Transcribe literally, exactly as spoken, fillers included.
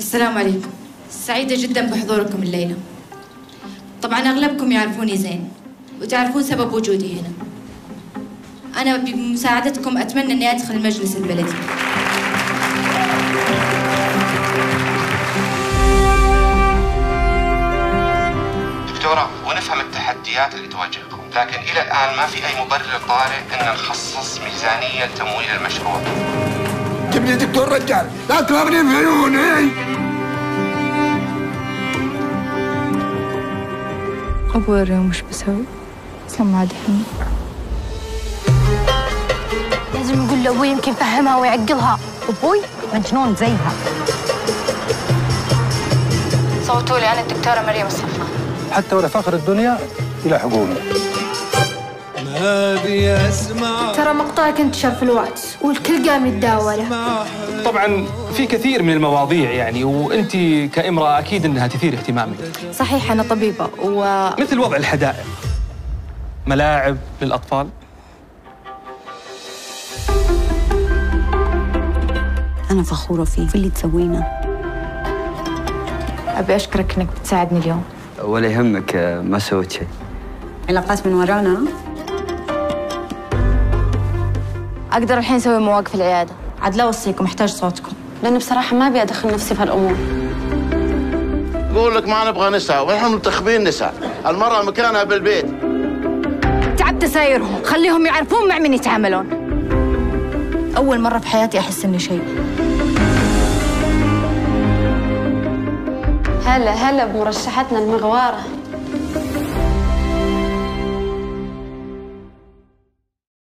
السلام عليكم. سعيدة جدا بحضوركم الليلة. طبعا أغلبكم يعرفوني زين وتعرفون سبب وجودي هنا. أنا بمساعدتكم أتمنى أني أدخل المجلس البلدي. دكتورة، ونفهم التحديات اللي تواجهكم، لكن إلى الآن ما في أي مبرر طارئ أن نخصص ميزانية لتمويل المشروع. جبني دكتور رجال، لا تضربني في عيوني. أبوي اليوم وش بسوي؟ أصلا ما عاد يحمل. لازم نقول لأبوي يمكن يفهمها ويعقلها. أبوي مجنون زيها. صوتوا لي أنا الدكتورة مريم الصفا. حتى ولا فخر الدنيا إلى حقوقنا. ترى مقطعك انتشر في الواتس والكل قام يتداوله. طبعا في كثير من المواضيع يعني، وانت كامراه اكيد انها تثير اهتمامك. صحيح أنا طبيبة و مثل وضع الحدائق، ملاعب للاطفال. أنا فخورة فيك في اللي تسوينه. أبي أشكرك إنك بتساعدني اليوم. ولا يهمك، ما سويت شيء. علاقات من ورانا. أقدر الحين أسوي مواقف العيادة. عاد لا أوصيكم، محتاج صوتكم. لأن بصراحة ما أبي أدخل نفسي في هالأمور. يقول لك ما نبغى نساء ونحن منتخبين نساء، المرأة مكانها بالبيت. تعبت سايرهم، خليهم يعرفون مع من يتعاملون. أول مرة في حياتي أحس إني شيء. هلا هلا بمرشحتنا المغوارة.